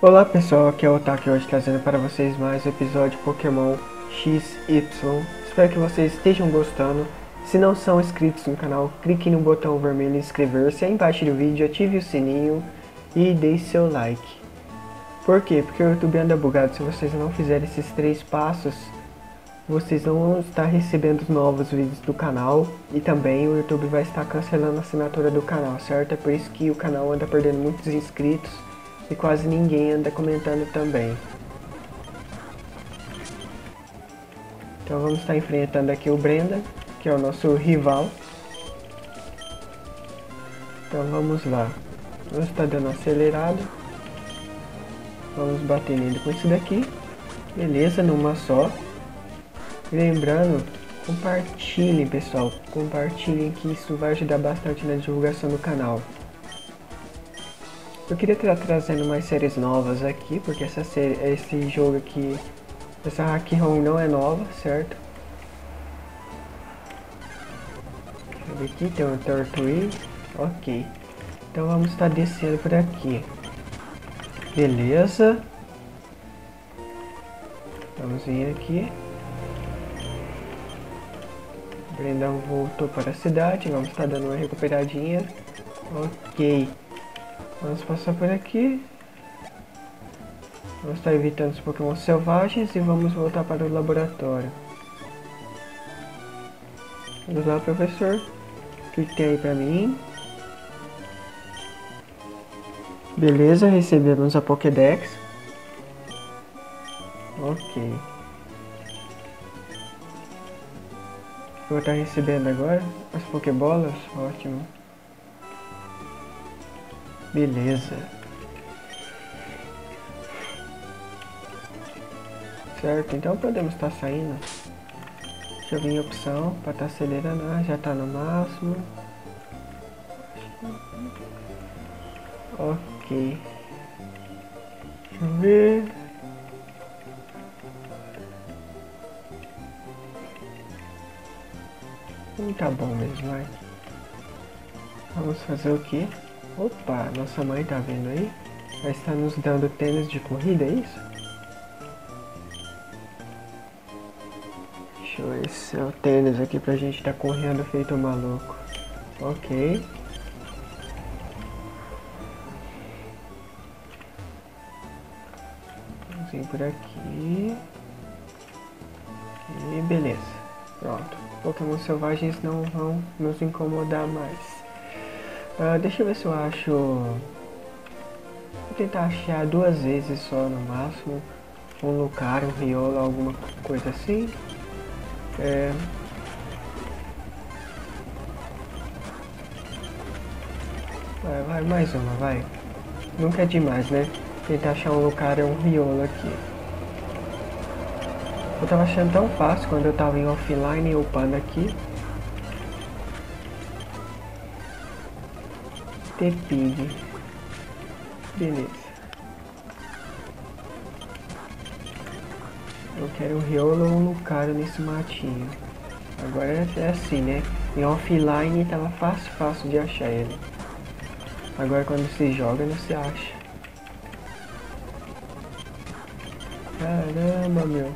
Olá pessoal, aqui é o Otaki hoje trazendo para vocês mais um episódio de Pokémon XY. Espero que vocês estejam gostando. Se não são inscritos no canal, clique no botão vermelho inscrever-se aí embaixo do vídeo, ative o sininho e deixe seu like. Por quê? Porque o YouTube anda bugado. Se vocês não fizerem esses 3 passos, vocês não vão estar recebendo novos vídeos do canal e também o YouTube vai estar cancelando a assinatura do canal, certo? É por isso que o canal anda perdendo muitos inscritos e quase ninguém anda comentando também. Então vamos estar enfrentando aqui o Brenda, que é o nosso rival. Então vamos lá. Vamos estar dando acelerado. Vamos bater nele com esse daqui. Beleza, numa só. Lembrando, compartilhem pessoal. Compartilhem que isso vai ajudar bastante na divulgação do canal. Eu queria estar trazendo mais séries novas aqui, porque esse jogo aqui, essa hack ROM não é nova, certo? Deixa eu ver aqui, tem um Tortwig, ok. Então vamos estar descendo por aqui. Beleza. Vamos vir aqui. O Brendão voltou para a cidade, vamos estar dando uma recuperadinha. Ok. Vamos passar por aqui. Vamos estar evitando os Pokémon selvagens e vamos voltar para o laboratório. Vamos lá, professor. O que tem aí pra mim? Beleza, recebemos a Pokédex. Ok. Vou estar recebendo agora as Pokébolas. Ótimo. Beleza. Certo, então podemos estar saindo. Deixa eu vir em opção para estar acelerando. Ah, já está no máximo. Ok. Deixa eu ver. Tá bom mesmo, vai. Vamos fazer o que? Opa, nossa mãe tá vendo aí? Vai estar nos dando tênis de corrida, é isso? Deixa eu ver se é o tênis aqui pra gente estar correndo feito um maluco. Ok. Vamos vir por aqui. E beleza. Pronto. Pokémon selvagens não vão nos incomodar mais. Deixa eu ver se eu acho. Vou tentar achar 2 vezes só no máximo. Um Lucario, um Riola, alguma coisa assim. Vai, mais uma, vai. Nunca é demais, né? Tentar achar um Lucario ou um Riola aqui. Eu tava achando tão fácil quando eu tava em offline upando aqui. Tepig. Beleza. Eu quero um Riola ou um Lucario nesse matinho. Agora é assim, né? Em offline tava fácil de achar ele. Agora quando se joga não se acha. Caramba, meu.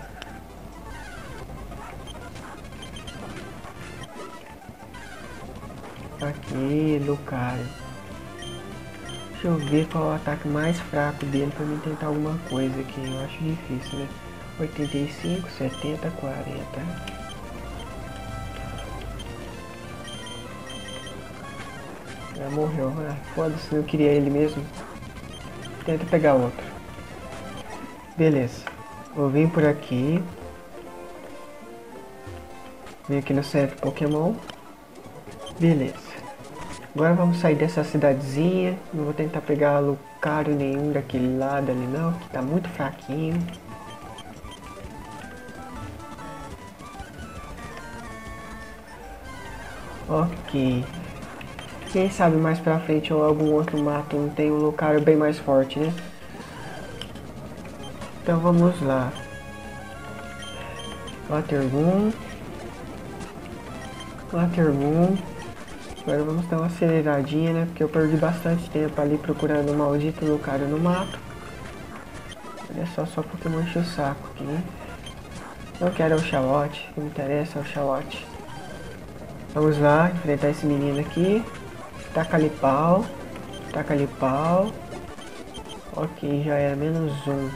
Aqui, Lucario. Deixa eu ver qual é o ataque mais fraco dele pra mim tentar alguma coisa aqui. Eu acho difícil, né? 85, 70, 40. Já morreu. Ah, foda-se, eu queria ele mesmo. Tenta pegar outro. Beleza. Vou vir por aqui. Vim aqui no centro Pokémon. Beleza. Agora vamos sair dessa cidadezinha. Não vou tentar pegar Lucario nenhum daquele lado ali não, que tá muito fraquinho. Ok. Quem sabe mais pra frente ou algum outro mato não tem um Lucario bem mais forte, né? Então vamos lá. Watergun. Agora vamos dar uma aceleradinha, né? Porque eu perdi bastante tempo ali procurando o maldito Lucario no mato. Olha só Pokémon enche o saco aqui, né? Não quero o Oshawott, o que me interessa é o Oshawott. Vamos lá, enfrentar esse menino aqui. Taca-lhe pau. Taca-lhe pau. Ok, já era -1.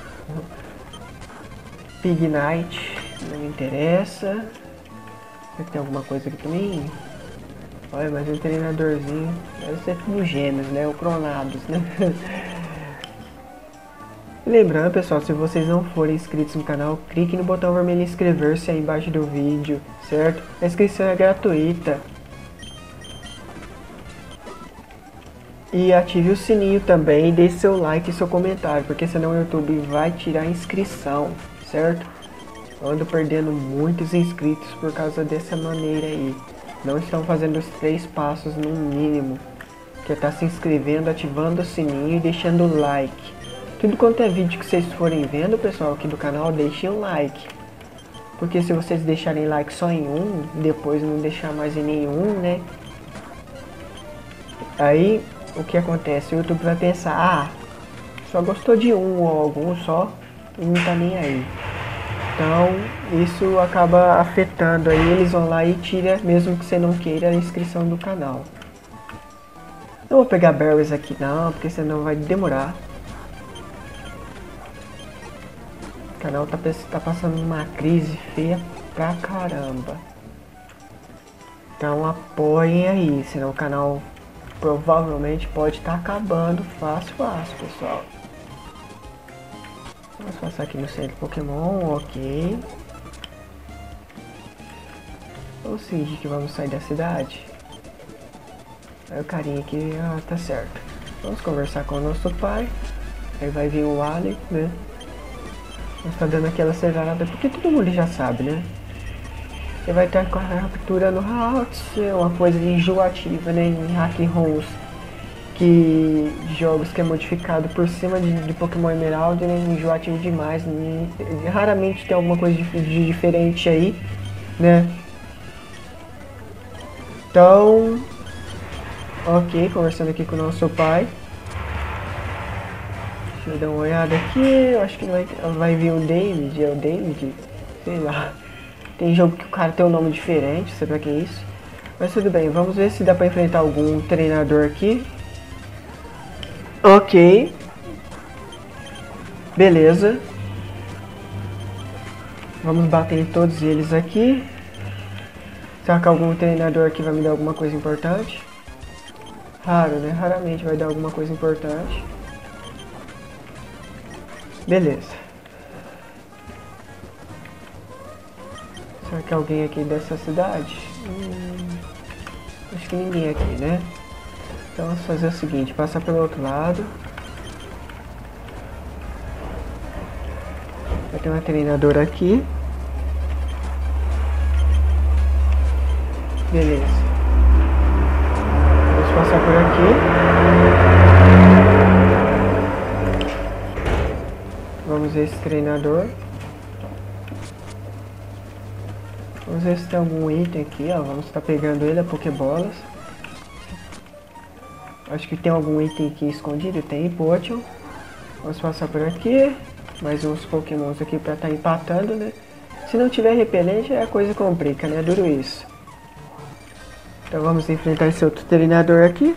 Pignite, não me interessa. Será que tem alguma coisa aqui também? Olha, mais um treinadorzinho. Deve ser tudo gêmeos, né? Ou cronados, né? Lembrando, pessoal, se vocês não forem inscritos no canal, clique no botão vermelho inscrever-se aí embaixo do vídeo, certo? A inscrição é gratuita. E ative o sininho também e deixe seu like e seu comentário, porque senão o YouTube vai tirar a inscrição, certo? Eu ando perdendo muitos inscritos por causa dessa maneira aí. Não estão fazendo os 3 passos no mínimo, que é estar se inscrevendo, ativando o sininho e deixando o like. Tudo quanto é vídeo que vocês forem vendo, pessoal, aqui do canal, deixem um like. Porque se vocês deixarem like só em um, depois não deixar mais em nenhum, né? Aí, o que acontece? O YouTube vai pensar, ah, só gostou de um ou algum só e não tá nem aí. Então, isso acaba afetando aí, eles vão lá e tira, mesmo que você não queira, a inscrição do canal. Não vou pegar berries aqui não, porque senão vai demorar. O canal tá passando uma crise feia pra caramba. Então apoiem aí, senão o canal provavelmente pode estar acabando fácil, pessoal. Vamos passar aqui no centro Pokémon, ok. Ou seja, que vamos sair da cidade. Aí o carinha aqui, tá certo. Vamos conversar com o nosso pai. Aí vai vir o Alex, né? Nós tá dando aquela acelerada, porque todo mundo já sabe, né? Você vai estar com a captura no Hawks, é uma coisa enjoativa, né? Em Hack ROMs, que jogos que é modificado por cima de Pokémon Emerald, né? Enjoativo demais, né? Raramente tem alguma coisa de diferente aí, né? Então, ok, conversando aqui com o nosso pai. Deixa eu dar uma olhada aqui, eu acho que vai vir o David, é o David? Sei lá. Tem jogo que o cara tem um nome diferente, sei pra que é isso. Mas tudo bem, vamos ver se dá pra enfrentar algum treinador aqui. Ok. Beleza. Vamos bater em todos eles aqui. Será que algum treinador aqui vai me dar alguma coisa importante? Raro, né? Raramente vai dar alguma coisa importante. Beleza. Será que alguém aqui dessa cidade? Acho que ninguém aqui, né? Então vamos fazer o seguinte, passar pelo outro lado. Vai ter uma treinadora aqui. Beleza. Vamos passar por aqui. Vamos ver esse treinador. Vamos ver se tem algum item aqui, ó. Vamos estar pegando ele, a Pokébolas. Acho que tem algum item aqui escondido. Tem Potion. Vamos passar por aqui. Mais uns Pokémons aqui pra estar empatando, né? Se não tiver repelente, a coisa complica, né? Duro isso. Então vamos enfrentar esse outro treinador aqui.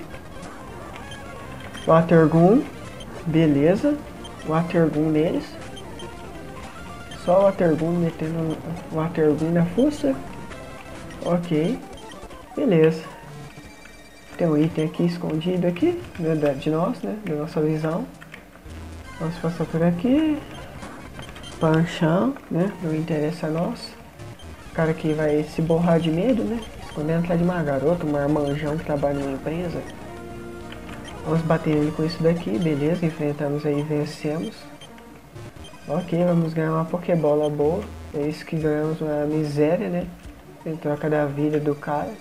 Watergun. Beleza. Watergun neles. Só o Watergun metendo o Watergun na fuça. Ok. Beleza. Tem um item aqui escondido aqui. De nós, né? Da nossa visão. Vamos passar por aqui. Panchão, né? Não interessa a nós. O cara que vai se borrar de medo, né? Escondendo atrás de uma garota, um marmanjão que trabalha numa empresa. Vamos bater ele com isso daqui. Beleza. Enfrentamos aí e vencemos. Ok, vamos ganhar uma Pokébola boa. É isso que ganhamos, uma miséria, né? Em troca da vida do cara.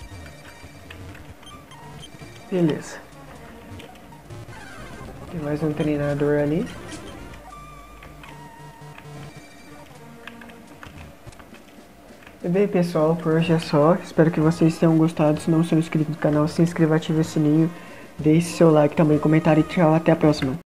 Beleza. Tem mais um treinador ali. E bem, pessoal, por hoje é só. Espero que vocês tenham gostado. Se não são inscritos no canal, se inscreva, ative o sininho. Deixe seu like também, comentário e tchau. Até a próxima.